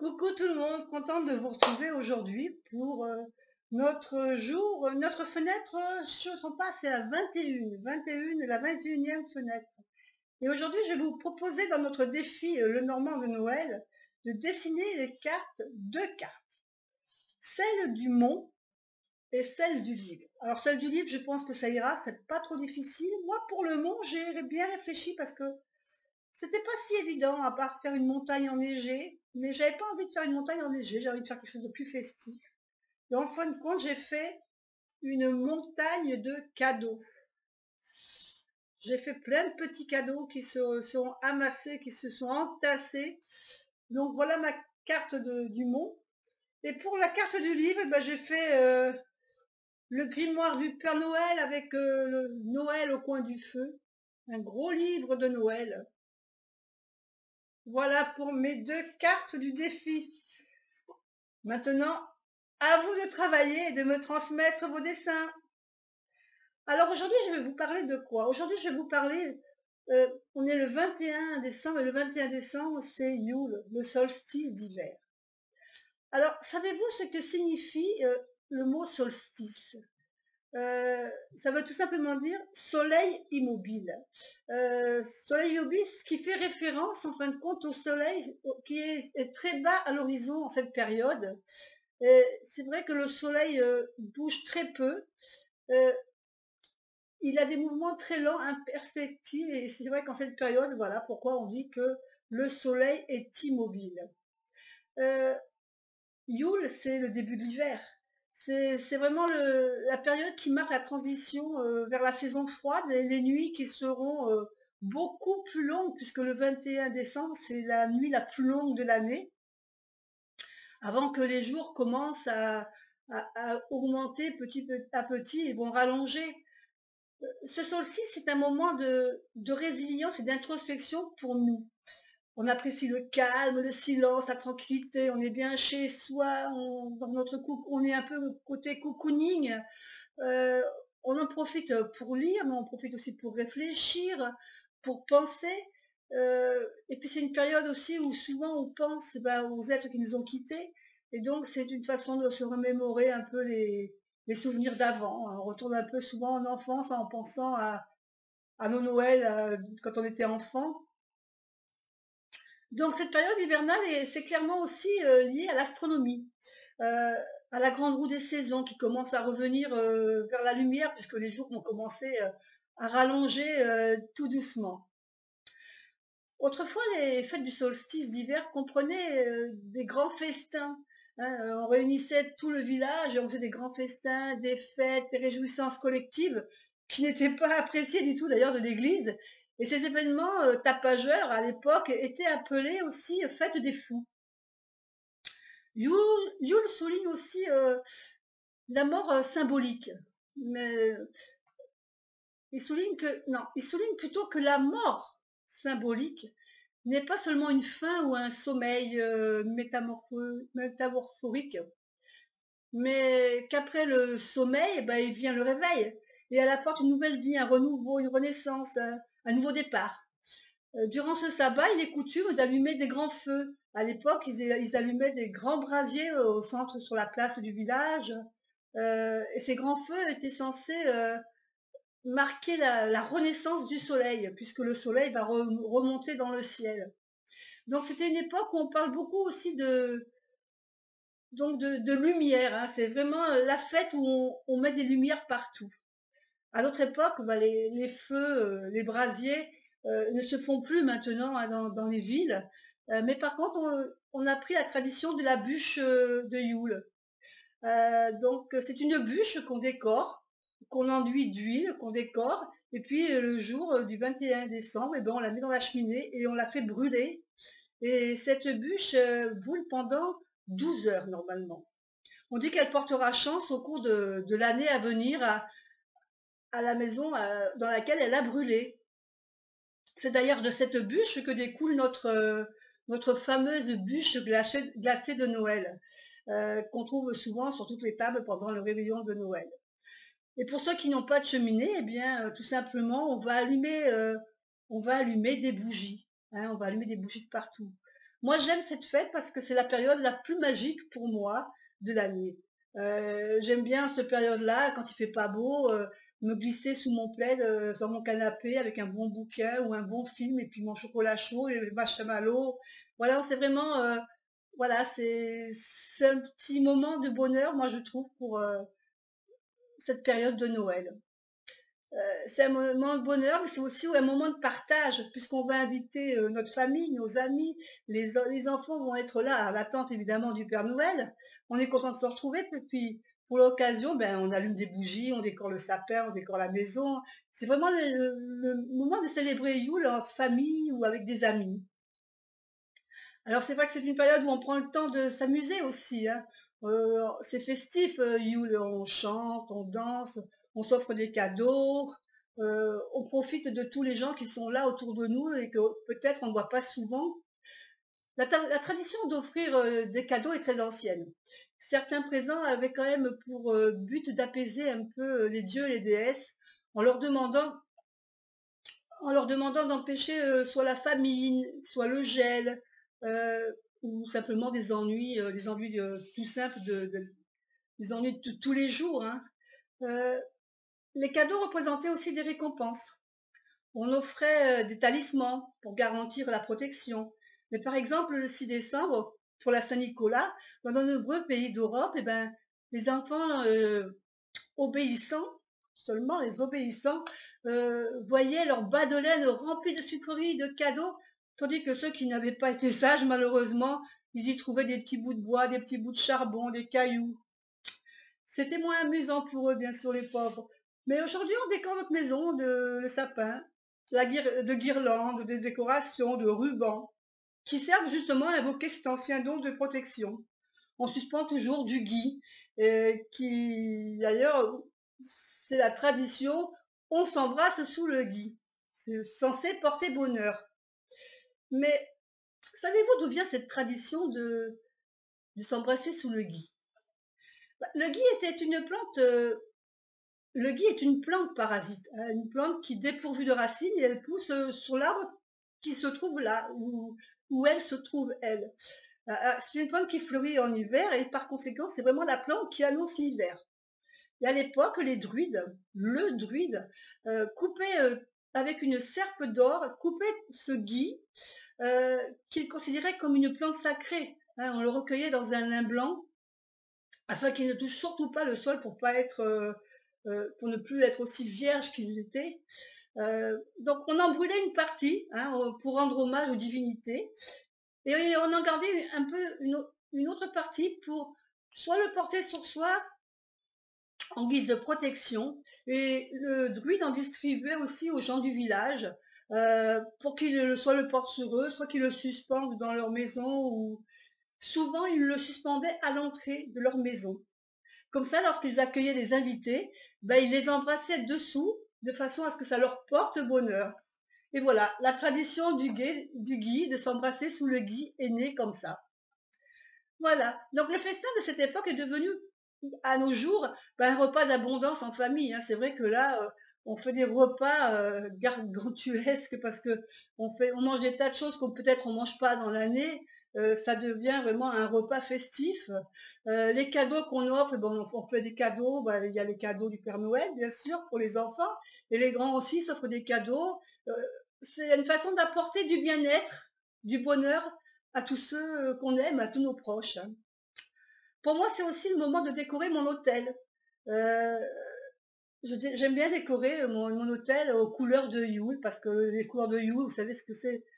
Coucou tout le monde, contente de vous retrouver aujourd'hui pour notre jour, notre fenêtre, je ne me trompe pas, c'est la 21, la 21e fenêtre. Et aujourd'hui, je vais vous proposer dans notre défi Le Normand de Noël de dessiner les cartes, deux cartes, celle du mont et celle du livre. Alors celle du livre, je pense que ça ira, c'est pas trop difficile. Moi, pour le mont, j'ai bien réfléchi parce que c'était pas si évident, à part faire une montagne enneigée, mais j'avais pas envie de faire une montagne enneigée, j'ai envie de faire quelque chose de plus festif. Et en fin de compte, j'ai fait une montagne de cadeaux. J'ai fait plein de petits cadeaux qui se sont amassés, qui se sont entassés. Donc voilà ma carte du mont. Et pour la carte du livre, j'ai fait le grimoire du Père Noël avec le Noël au coin du feu. Un gros livre de Noël. Voilà pour mes deux cartes du défi. Maintenant, à vous de travailler et de me transmettre vos dessins. Alors aujourd'hui, je vais vous parler de quoi? Aujourd'hui, je vais vous parler, on est le 21 décembre et le 21 décembre, c'est Yule, le solstice d'hiver. Alors, savez-vous ce que signifie le mot solstice? Ça veut tout simplement dire soleil immobile. Soleil immobile, ce qui fait référence en fin de compte au soleil qui est très bas à l'horizon en cette période. C'est vrai que le soleil bouge très peu. Il a des mouvements très lents, imperceptibles, et c'est vrai qu'en cette période, voilà pourquoi on dit que le soleil est immobile. Yule, c'est le début de l'hiver. C'est vraiment la période qui marque la transition vers la saison froide et les nuits qui seront beaucoup plus longues, puisque le 21 décembre, c'est la nuit la plus longue de l'année, avant que les jours commencent à augmenter petit à petit et vont rallonger. Ce solstice, c'est un moment de résilience et d'introspection pour nous. On apprécie le calme, le silence, la tranquillité, on est bien chez soi, dans notre on est un peu côté cocooning. Euh, on en profite pour lire, mais on profite aussi pour réfléchir, pour penser. Et puis c'est une période aussi où souvent on pense aux êtres qui nous ont quittés. Et donc c'est une façon de se remémorer un peu les souvenirs d'avant. On retourne un peu souvent en enfance en pensant à nos Noëls quand on était enfant. Donc cette période hivernale, c'est clairement aussi lié à l'astronomie, à la grande roue des saisons qui commence à revenir vers la lumière puisque les jours vont commencer à rallonger tout doucement. Autrefois, les fêtes du solstice d'hiver comprenaient des grands festins. On réunissait tout le village et on faisait des grands festins, des fêtes, des réjouissances collectives qui n'étaient pas appréciées du tout d'ailleurs de l'Église. Et ces événements tapageurs à l'époque étaient appelés aussi fêtes des fous. Yule souligne aussi la mort symbolique. Mais il souligne plutôt que la mort symbolique n'est pas seulement une fin ou un sommeil métamorphorique, mais qu'après le sommeil, il vient le réveil et elle apporte une nouvelle vie, un renouveau, une renaissance, un nouveau départ. Durant ce sabbat, il est coutume d'allumer des grands feux. À l'époque, ils allumaient des grands brasiers au centre, sur la place du village. Et ces grands feux étaient censés marquer la renaissance du soleil, puisque le soleil va remonter dans le ciel. Donc c'était une époque où on parle beaucoup aussi de lumière. Hein. C'est vraiment la fête où on met des lumières partout. À notre époque, les feux, les brasiers ne se font plus maintenant hein, dans les villes. Mais par contre, on a pris la tradition de la bûche de Yule. Donc c'est une bûche qu'on décore, qu'on enduit d'huile, qu'on décore. Et puis le jour du 21 décembre, on la met dans la cheminée et on la fait brûler. Et cette bûche brûle pendant 12 heures normalement. On dit qu'elle portera chance au cours de l'année à venir à la maison dans laquelle elle a brûlé. C'est d'ailleurs de cette bûche que découle notre fameuse bûche glacée de Noël, qu'on trouve souvent sur toutes les tables pendant le réveillon de Noël. Et pour ceux qui n'ont pas de cheminée, tout simplement, on va allumer des bougies. Hein, on va allumer des bougies de partout. Moi, j'aime cette fête parce que c'est la période la plus magique pour moi de l'année. J'aime bien cette période-là, quand il fait pas beau, me glisser sous mon plaid, sur mon canapé avec un bon bouquin ou un bon film et puis mon chocolat chaud et le marshmallow. Voilà, c'est vraiment, voilà, c'est un petit moment de bonheur, moi je trouve, pour cette période de Noël. C'est un moment de bonheur, mais c'est aussi un moment de partage, puisqu'on va inviter notre famille, nos amis, les enfants vont être là, à l'attente évidemment du Père Noël. On est content de se retrouver, puis pour l'occasion, ben, on allume des bougies, on décore le sapin, on décore la maison. C'est vraiment le moment de célébrer Yule en famille ou avec des amis. Alors c'est vrai que c'est une période où on prend le temps de s'amuser aussi, hein. C'est festif, Yule, on chante, on danse, on s'offre des cadeaux, on profite de tous les gens qui sont là autour de nous et que peut-être on ne voit pas souvent. La tradition d'offrir des cadeaux est très ancienne. Certains présents avaient quand même pour but d'apaiser un peu les dieux et les déesses en leur demandant d'empêcher soit la famine, soit le gel, ou simplement des ennuis tout simples, des ennuis de tous les jours, hein. Euh, les cadeaux représentaient aussi des récompenses. On offrait des talismans pour garantir la protection. Mais par exemple, le 6 décembre, pour la Saint-Nicolas, dans de nombreux pays d'Europe, eh ben, les enfants obéissants, seulement les obéissants, voyaient leurs bas de laine remplis de sucreries, de cadeaux, tandis que ceux qui n'avaient pas été sages, malheureusement, ils y trouvaient des petits bouts de bois, des petits bouts de charbon, des cailloux. C'était moins amusant pour eux, bien sûr, les pauvres. Mais aujourd'hui, on décore notre maison le sapin, de guirlandes, de décorations, de rubans, qui servent justement à invoquer cet ancien don de protection. On suspend toujours du gui, qui d'ailleurs, c'est la tradition, on s'embrasse sous le gui. C'est censé porter bonheur. Mais savez-vous d'où vient cette tradition de s'embrasser sous le gui? Le gui était une plante, le gui est une plante parasite, hein, une plante qui dépourvue de racines et elle pousse sur l'arbre qui se trouve là, où elle se trouve, elle. C'est une plante qui fleurit en hiver et par conséquent, c'est vraiment la plante qui annonce l'hiver. Et à l'époque, le druide, coupait avec une serpe d'or, coupait ce gui qu'il considérait comme une plante sacrée, hein. On le recueillait dans un lin blanc afin qu'il ne touche surtout pas le sol pour pour ne plus être aussi vierge qu'il était. Donc on en brûlait une partie, hein, pour rendre hommage aux divinités, et on en gardait un peu une autre partie pour soit le porter sur soi en guise de protection, et le druide en distribuait aussi aux gens du village, pour qu'ils soit le portent sur eux, soit qu'ils le suspendent dans leur maison, ou souvent ils le suspendaient à l'entrée de leur maison. Comme ça, lorsqu'ils accueillaient des invités, ben, ils les embrassaient dessous, de façon à ce que ça leur porte bonheur. Et voilà, la tradition du gui, de s'embrasser sous le gui, est née comme ça. Voilà, donc le festin de cette époque est devenu, à nos jours, ben, un repas d'abondance en famille, hein. C'est vrai que là, on fait des repas gargantuesques parce que on mange des tas de choses qu'on peut-être on mange pas dans l'année. Ça devient vraiment un repas festif. Les cadeaux qu'on offre, ben, on fait des cadeaux. Ben, il y a les cadeaux du Père Noël, bien sûr, pour les enfants, et les grands aussi s'offrent des cadeaux. Euh, c'est une façon d'apporter du bien-être, du bonheur à tous ceux qu'on aime, à tous nos proches, hein. Pour moi, c'est aussi le moment de décorer mon hôtel. Euh, J'aime bien décorer mon hôtel aux couleurs de Yule, parce que les couleurs de Yule, vous savez ce que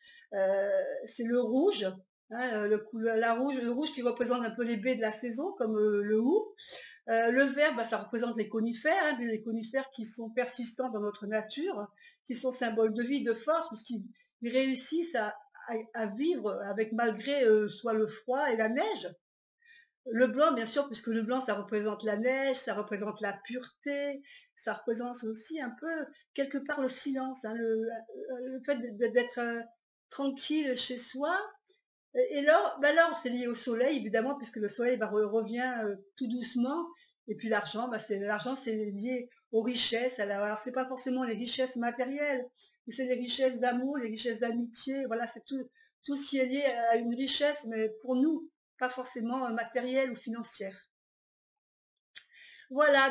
c'est le rouge, hein, le rouge qui représente un peu les baies de la saison, comme le hou. Le vert, bah, ça représente les conifères, hein, les conifères qui sont persistants dans notre nature, qui sont symboles de vie, de force, parce qu'ils réussissent à vivre avec malgré soit le froid et la neige. Le blanc, bien sûr, puisque le blanc, ça représente la neige, ça représente la pureté, ça représente aussi un peu, quelque part, le silence, hein, le fait d'être tranquille chez soi. Et là, bah là, c'est lié au soleil, évidemment, puisque le soleil revient tout doucement. Et puis l'argent, bah l'argent, c'est lié aux richesses. Alors, c'est pas forcément les richesses matérielles, mais c'est les richesses d'amour, les richesses d'amitié. Voilà, c'est tout ce qui est lié à une richesse, mais pour nous, pas forcément matérielle ou financière. Voilà,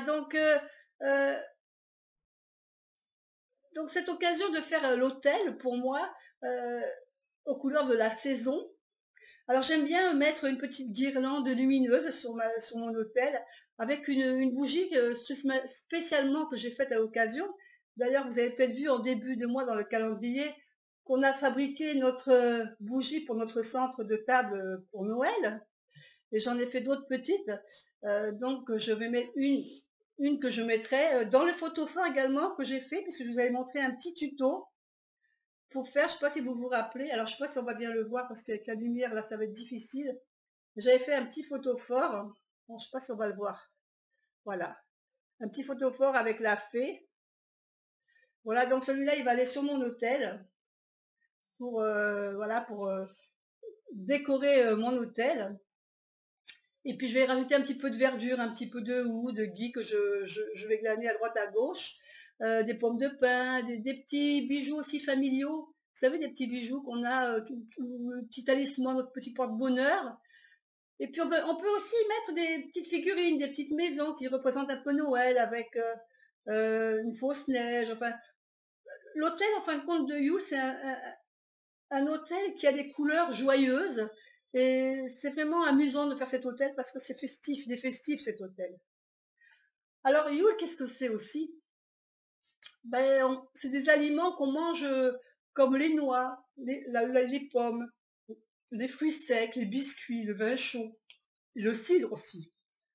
donc cette occasion de faire l'hôtel, pour moi, aux couleurs de la saison. Alors j'aime bien mettre une petite guirlande lumineuse sur mon hôtel, avec une bougie spécialement que j'ai faite à l'occasion. D'ailleurs, vous avez peut-être vu en début de mois dans le calendrier qu'on a fabriqué notre bougie pour notre centre de table pour Noël. Et j'en ai fait d'autres petites. Donc je vais mettre une que je mettrai dans le photophore également que j'ai fait, puisque je vous avais montré un petit tuto pour faire, je ne sais pas si vous vous rappelez, alors je ne sais pas si on va bien le voir parce qu'avec la lumière là ça va être difficile. J'avais fait un petit photophore, bon, je ne sais pas si on va le voir, voilà, un petit photophore avec la fée. Voilà, donc celui-là il va aller sur mon hôtel pour, voilà, pour décorer mon hôtel. Et puis je vais rajouter un petit peu de verdure, un petit peu de houx, de gui que je vais glaner à droite à gauche, des pommes de pin, des petits bijoux aussi familiaux. Vous savez, des petits bijoux qu'on a, le petit talisman, notre petit porte-bonheur. Et puis on peut aussi mettre des petites figurines, des petites maisons qui représentent un peu Noël avec une fausse neige. Enfin, l'hôtel, en fin de compte, de Yule, c'est un hôtel qui a des couleurs joyeuses. Et c'est vraiment amusant de faire cet hôtel parce que c'est festif, il est festif cet hôtel. Alors Yule, qu'est-ce que c'est aussi? Ben, c'est des aliments qu'on mange comme les noix, les pommes, les fruits secs, les biscuits, le vin chaud, le cidre aussi.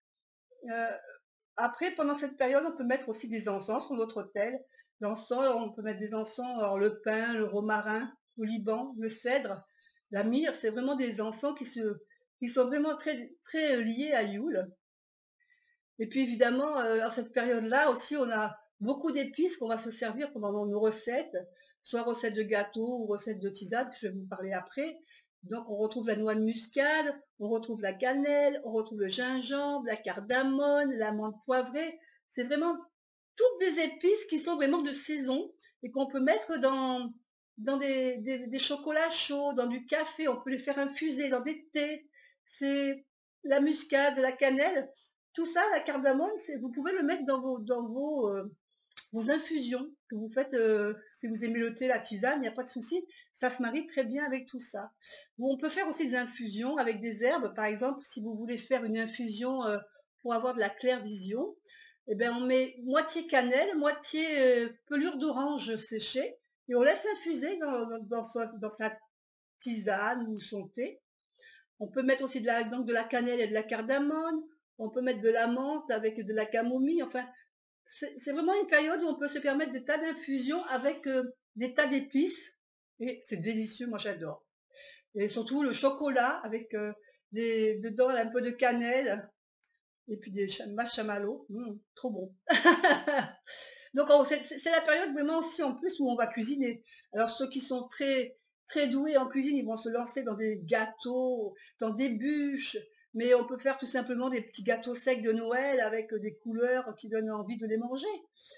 Après, pendant cette période, on peut mettre aussi des encens sur notre hôtel. L'encens, on peut mettre des encens, alors le pin, le romarin, le liban, le cèdre, la myrrhe, c'est vraiment des encens qui sont vraiment très, très liés à Yule. Et puis évidemment, à cette période-là aussi, on a beaucoup d'épices qu'on va se servir pendant nos recettes, soit recettes de gâteaux ou recettes de tisane, que je vais vous parler après. Donc on retrouve la noix de muscade, on retrouve la cannelle, on retrouve le gingembre, la cardamone, la menthe poivrée. C'est vraiment toutes des épices qui sont vraiment de saison et qu'on peut mettre dans des chocolats chauds, dans du café, on peut les faire infuser dans des thés. C'est la muscade, la cannelle, tout ça, la cardamone, vous pouvez le mettre dans vos infusions que vous faites. Si vous aimez le thé, la tisane, il n'y a pas de souci, ça se marie très bien avec tout ça. Bon, on peut faire aussi des infusions avec des herbes, par exemple, si vous voulez faire une infusion pour avoir de la claire vision, eh bien, on met moitié cannelle, moitié pelure d'orange séchée, et on laisse infuser dans sa tisane ou son thé. On peut mettre aussi donc de la cannelle et de la cardamone, on peut mettre de la menthe avec de la camomille, enfin, c'est vraiment une période où on peut se permettre des tas d'infusions avec des tas d'épices, et c'est délicieux, moi j'adore. Et surtout le chocolat avec dedans un peu de cannelle, et puis des marshmallows, trop bon. Donc c'est la période vraiment aussi en plus où on va cuisiner. Alors ceux qui sont très très doués en cuisine, ils vont se lancer dans des gâteaux, dans des bûches, mais on peut faire tout simplement des petits gâteaux secs de Noël avec des couleurs qui donnent envie de les manger.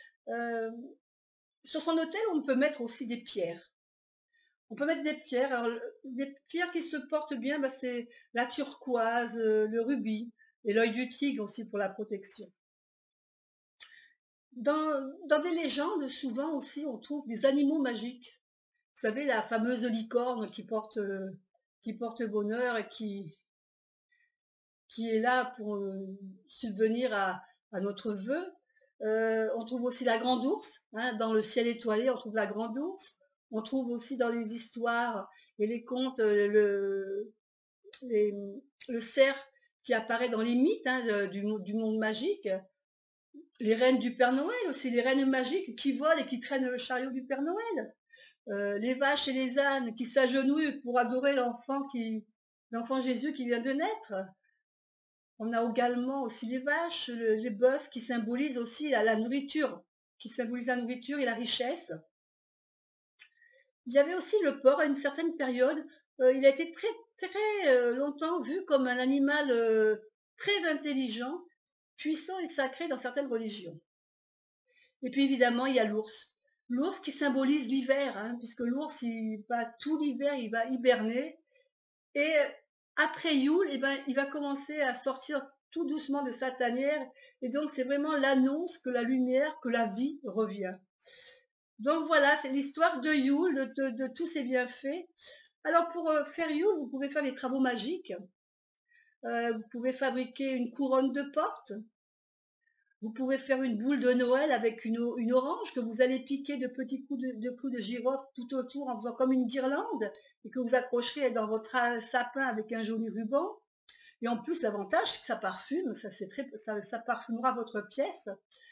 Sur son hôtel, on peut mettre aussi des pierres. On peut mettre des pierres. Alors, des pierres qui se portent bien, c'est la turquoise, le rubis et l'œil du tigre aussi pour la protection. Dans des légendes, souvent aussi, on trouve des animaux magiques. Vous savez, la fameuse licorne qui porte bonheur et qui est là pour subvenir à notre vœu. On trouve aussi la grande ours, hein, dans le ciel étoilé, on trouve la grande ours. On trouve aussi dans les histoires et les contes le cerf qui apparaît dans les mythes du monde magique. Les reines du Père Noël aussi, les reines magiques qui volent et qui traînent le chariot du Père Noël. Les vaches et les ânes qui s'agenouillent pour adorer l'enfant Jésus qui vient de naître. On a également aussi les vaches, les bœufs qui symbolisent aussi la nourriture, qui symbolisent la nourriture et la richesse. Il y avait aussi le porc à une certaine période. Il a été très très longtemps vu comme un animal très intelligent, puissant et sacré dans certaines religions. Et puis évidemment, il y a l'ours. L'ours qui symbolise l'hiver, hein, puisque l'ours, il va tout l'hiver, il va hiberner. Et après Yule, eh ben, il va commencer à sortir tout doucement de sa tanière. Et donc, c'est vraiment l'annonce que la lumière, que la vie revient. Donc voilà, c'est l'histoire de Yule, de tous ses bienfaits. Alors pour faire Yule, vous pouvez faire des travaux magiques. Vous pouvez fabriquer une couronne de porte. Vous pouvez faire une boule de Noël avec une orange que vous allez piquer de petits coups de girofle tout autour en faisant comme une guirlande et que vous accrocherez dans votre sapin avec un joli ruban. Et en plus, l'avantage, c'est que ça parfume, ça parfumera votre pièce.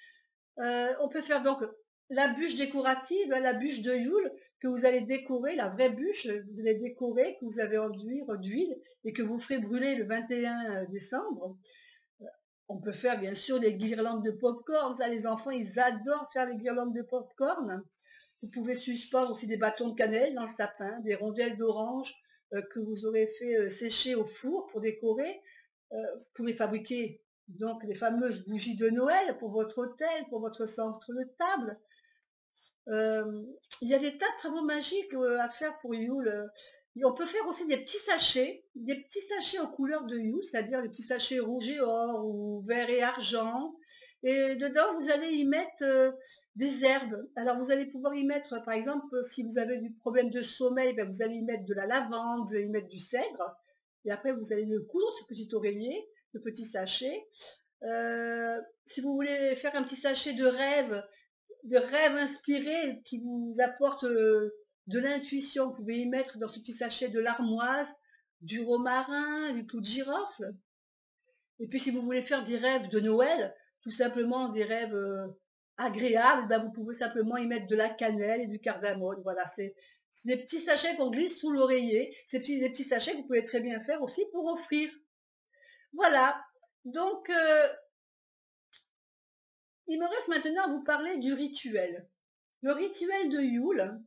On peut faire donc la bûche décorative, la bûche de Yule que vous allez décorer, la vraie bûche, vous allez décorer, que vous avez enduire d'huile et que vous ferez brûler le 21 décembre. On peut faire bien sûr des guirlandes de pop-corn, ça les enfants ils adorent faire les guirlandes de pop-corn. Vous pouvez suspendre aussi des bâtons de cannelle dans le sapin, des rondelles d'orange que vous aurez fait sécher au four pour décorer. Vous pouvez fabriquer donc les fameuses bougies de Noël pour votre hôtel, pour votre centre de table. Il y a des tas de travaux magiques à faire pour Yule. On peut faire aussi des petits sachets en couleur de Yule, c'est-à-dire des petits sachets rouge et or ou vert et argent. Et dedans, vous allez y mettre des herbes. Alors, vous allez pouvoir y mettre, par exemple, si vous avez du problème de sommeil, ben, vous allez y mettre de la lavande, vous allez y mettre du cèdre. Et après, vous allez le coudre, ce petit oreiller, ce petit sachet. Si vous voulez faire un petit sachet de rêves inspirés qui vous apportent de l'intuition, vous pouvez y mettre dans ce petit sachet de l'armoise, du romarin, du clou de girofle. Et puis si vous voulez faire des rêves de Noël, tout simplement des rêves agréables, ben vous pouvez simplement y mettre de la cannelle et du cardamome. Voilà, c'est des petits sachets qu'on glisse sous l'oreiller. C'est des petits sachets que vous pouvez très bien faire aussi pour offrir. Voilà, donc il me reste maintenant à vous parler du rituel. Le rituel de Yule,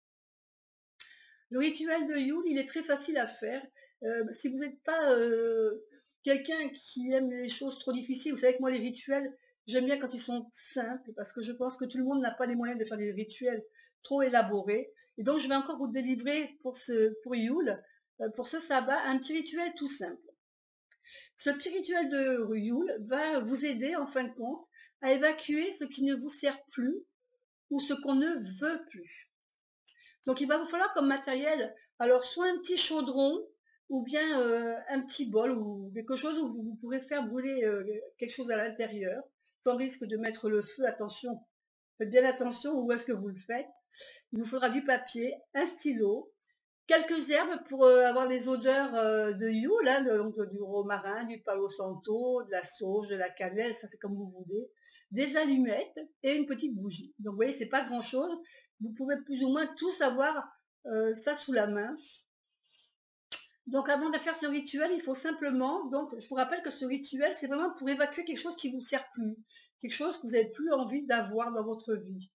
il est très facile à faire. Si vous n'êtes pas quelqu'un qui aime les choses trop difficiles, vous savez que moi les rituels, j'aime bien quand ils sont simples, parce que je pense que tout le monde n'a pas les moyens de faire des rituels trop élaborés. Et donc je vais encore vous délivrer pour Yule, pour ce sabbat, un petit rituel tout simple. Ce petit rituel de Yule va vous aider en fin de compte à évacuer ce qui ne vous sert plus ou ce qu'on ne veut plus. Donc il va vous falloir comme matériel, alors soit un petit chaudron ou bien un petit bol ou quelque chose où vous pourrez faire brûler quelque chose à l'intérieur sans risque de mettre le feu. Attention, faites bien attention où est-ce que vous le faites. Il vous faudra du papier, un stylo, quelques herbes pour avoir les odeurs de Yule, hein, donc du romarin, du palo santo, de la sauge, de la cannelle, ça c'est comme vous voulez, des allumettes et une petite bougie. Donc vous voyez, c'est pas grand-chose. Vous pouvez plus ou moins tous avoir ça sous la main. Donc avant de faire ce rituel, il faut simplement, donc je vous rappelle que ce rituel, c'est vraiment pour évacuer quelque chose qui ne vous sert plus, quelque chose que vous n'avez plus envie d'avoir dans votre vie.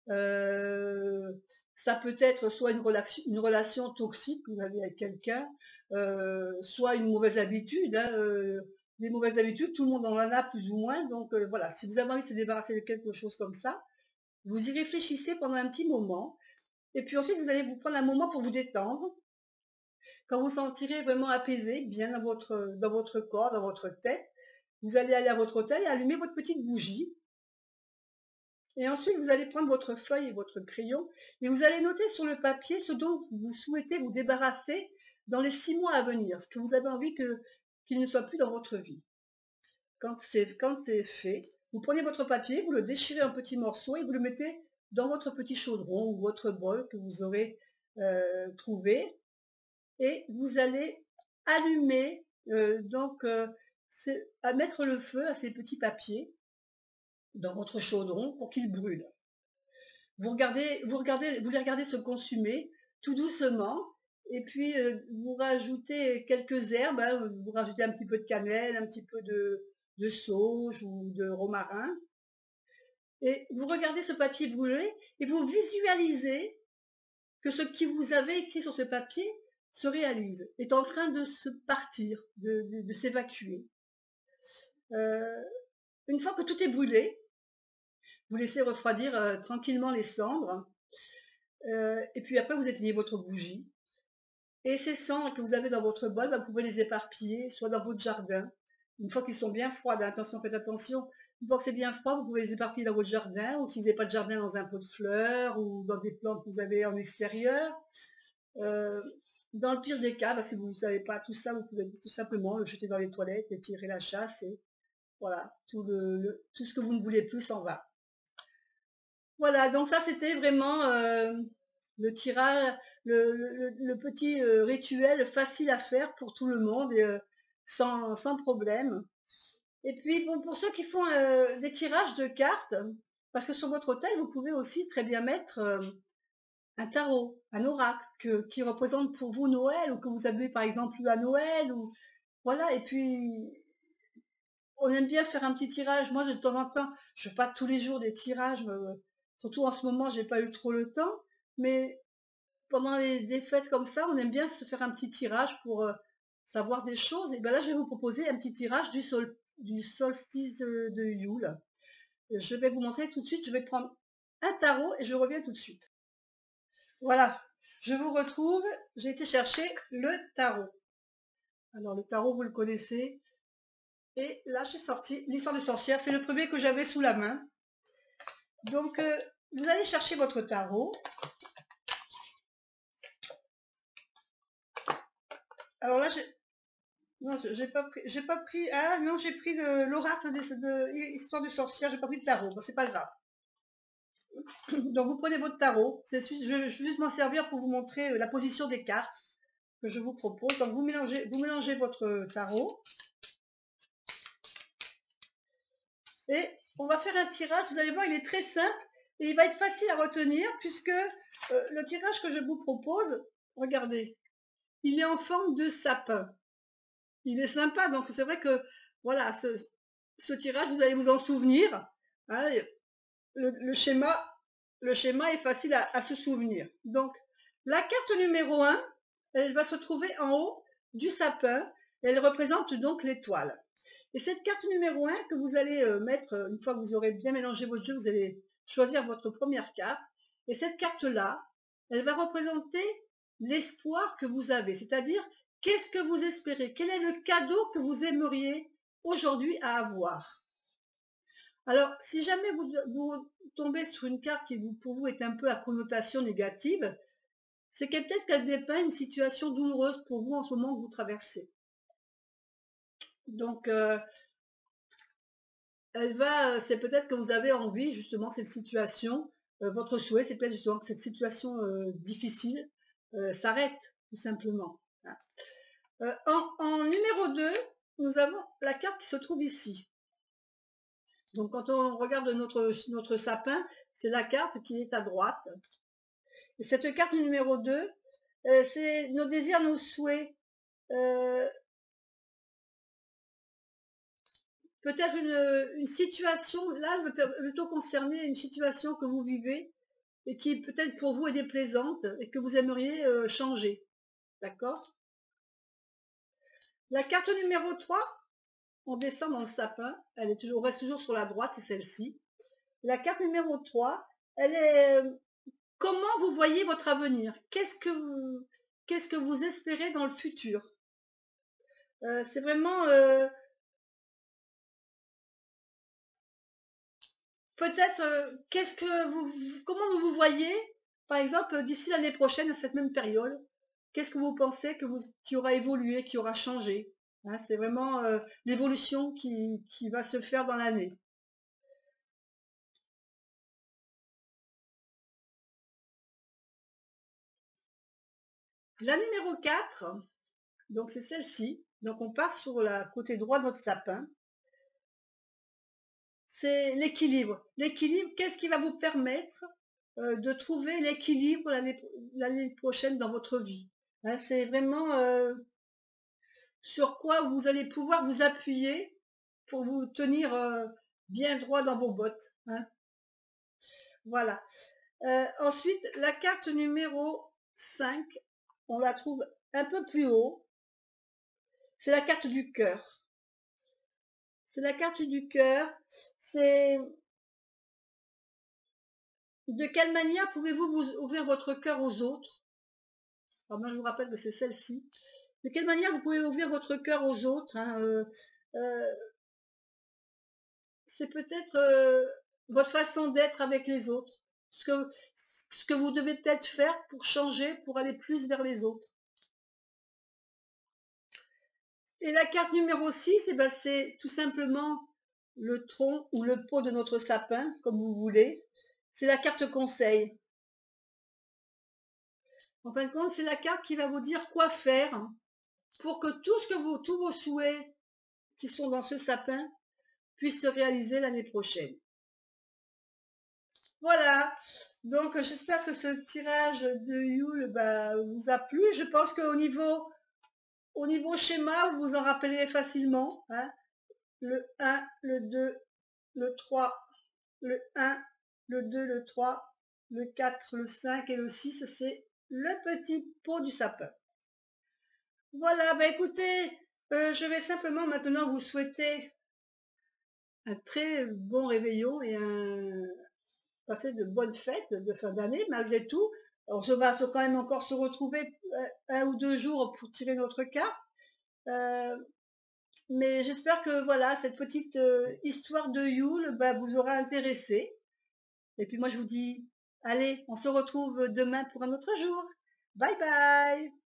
Ça peut être soit une relation toxique que vous avez avec quelqu'un, soit une mauvaise habitude. Hein, des mauvaises habitudes, tout le monde en a plus ou moins. Donc voilà, si vous avez envie de se débarrasser de quelque chose comme ça, vous y réfléchissez pendant un petit moment. Et puis ensuite, vous allez vous prendre un moment pour vous détendre. Quand vous sentirez vraiment apaisé, bien dans votre corps, dans votre tête, vous allez aller à votre hôtel et allumer votre petite bougie. Et ensuite, vous allez prendre votre feuille et votre crayon et vous allez noter sur le papier ce dont vous souhaitez vous débarrasser dans les 6 mois à venir, ce que vous avez envie qu'il ne soit plus dans votre vie. Quand c'est fait, vous prenez votre papier, vous le déchirez en petits morceaux et vous le mettez dans votre petit chaudron ou votre bol que vous aurez trouvé. Et vous allez allumer, à mettre le feu à ces petits papiers dans votre chaudron pour qu'ils brûlent. Vous les regardez se consumer tout doucement, et puis vous rajoutez quelques herbes, hein, vous rajoutez un petit peu de cannelle, un petit peu de sauge ou de romarin, et vous regardez ce papier brûler et vous visualisez que ce qui vous avez écrit sur ce papier se réalise, est en train de se partir, de s'évacuer. Une fois que tout est brûlé, vous laissez refroidir tranquillement les cendres Et puis après, vous éteignez votre bougie. Et ces cendres que vous avez dans votre bol, vous pouvez les éparpiller, soit dans votre jardin. Une fois qu'ils sont bien froids, attention, faites attention. Une fois que c'est bien froid, vous pouvez les éparpiller dans votre jardin, ou si vous n'avez pas de jardin, dans un pot de fleurs, ou dans des plantes que vous avez en extérieur. Dans le pire des cas, si vous ne savez pas tout ça, vous pouvez tout simplement le jeter dans les toilettes et tirer la chasse, et voilà, tout ce que vous ne voulez plus s'en va. Voilà, donc ça c'était vraiment le tirage, le petit rituel facile à faire pour tout le monde, et, sans problème. Et puis bon, pour ceux qui font des tirages de cartes, parce que sur votre hôtel, vous pouvez aussi très bien mettre un tarot, un oracle qui représente pour vous Noël, ou que vous avez par exemple eu à Noël, ou voilà. Et puis on aime bien faire un petit tirage. Moi, de temps en temps, je fais pas tous les jours des tirages, surtout en ce moment, j'ai pas eu trop le temps, mais pendant des fêtes comme ça, on aime bien se faire un petit tirage pour savoir des choses. Et ben là, je vais vous proposer un petit tirage du solstice de Yule. Je vais vous montrer tout de suite. Je vais prendre un tarot et je reviens tout de suite. Voilà, je vous retrouve. J'ai été chercher le tarot. Alors, le tarot, vous le connaissez. Et là, j'ai sorti l'histoire de sorcière. C'est le premier que j'avais sous la main. Donc, vous allez chercher votre tarot. Alors là, j'ai pas pris. Ah non, j'ai pris l'oracle de histoire de sorcière. J'ai pas pris le tarot. Bon, c'est pas grave. Donc, vous prenez votre tarot. Je vais juste m'en servir pour vous montrer la position des cartes que je vous propose. Donc, vous mélangez votre tarot. Et on va faire un tirage. Vous allez voir, il est très simple et il va être facile à retenir, puisque le tirage que je vous propose, regardez, il est en forme de sapin. Il est sympa, donc c'est vrai que voilà, ce tirage, vous allez vous en souvenir. Hein, le schéma est facile à se souvenir. Donc, la carte numéro 1, elle va se trouver en haut du sapin. Elle représente donc l'étoile. Et cette carte numéro 1 que vous allez mettre, une fois que vous aurez bien mélangé votre jeu, vous allez choisir votre première carte. Et cette carte-là, elle va représenter l'espoir que vous avez. C'est-à-dire, qu'est-ce que vous espérez? Quel est le cadeau que vous aimeriez aujourd'hui à avoir? Alors, si jamais vous tombez sur une carte qui pour vous est un peu à connotation négative, c'est peut-être qu'elle dépeint une situation douloureuse pour vous en ce moment que vous traversez. Donc, c'est peut-être que vous avez envie justement que cette situation, votre souhait, c'est peut-être justement que cette situation difficile s'arrête tout simplement. En numéro 2, nous avons la carte qui se trouve ici. Donc quand on regarde notre sapin, c'est la carte qui est à droite. Et cette carte numéro 2, c'est nos désirs, nos souhaits. Peut-être une situation, là, plutôt concerner une situation que vous vivez et qui peut-être pour vous est déplaisante et que vous aimeriez changer. D'accord? La carte numéro 3, on descend dans le sapin, on reste toujours sur la droite, c'est celle-ci. La carte numéro 3, elle est comment vous voyez votre avenir? Qu'est-ce que vous espérez dans le futur? C'est vraiment peut-être comment vous vous voyez, par exemple, d'ici l'année prochaine à cette même période? Qu'est-ce que vous pensez qui aura évolué, qui aura changé? Hein, c'est vraiment l'évolution qui va se faire dans l'année. La numéro 4, donc c'est celle-ci. Donc on part sur le côté droit de notre sapin. C'est l'équilibre. L'équilibre, qu'est-ce qui va vous permettre de trouver l'équilibre l'année prochaine dans votre vie? Hein, c'est vraiment sur quoi vous allez pouvoir vous appuyer pour vous tenir bien droit dans vos bottes. Hein. Voilà. Ensuite, la carte numéro 5, on la trouve un peu plus haut. C'est la carte du cœur. C'est la carte du cœur. C'est De quelle manière pouvez-vous ouvrir votre cœur aux autres? Alors moi, je vous rappelle que c'est celle-ci. De quelle manière vous pouvez ouvrir votre cœur aux autres, hein, c'est peut-être votre façon d'être avec les autres. Ce que vous devez peut-être faire pour changer, pour aller plus vers les autres. Et la carte numéro 6, eh ben, c'est tout simplement le tronc ou le pot de notre sapin, comme vous voulez. C'est la carte conseil. En fin de compte, c'est la carte qui va vous dire quoi faire pour que tous vos souhaits qui sont dans ce sapin puissent se réaliser l'année prochaine. Voilà, donc j'espère que ce tirage de Yule vous a plu. Je pense qu'au niveau schéma, vous vous en rappelez facilement, hein. Le 1, le 2, le 3, le 1, le 2, le 3, le 4, le 5 et le 6, c'est le petit pot du sapin. Voilà, écoutez, je vais simplement maintenant vous souhaiter un très bon réveillon et passer de bonnes fêtes de fin d'année malgré tout. On va quand même encore se retrouver 1 ou 2 jours pour tirer notre carte. Mais j'espère que voilà, cette petite histoire de Yule vous aura intéressé. Et puis moi je vous dis, allez, on se retrouve demain pour un autre jour. Bye bye!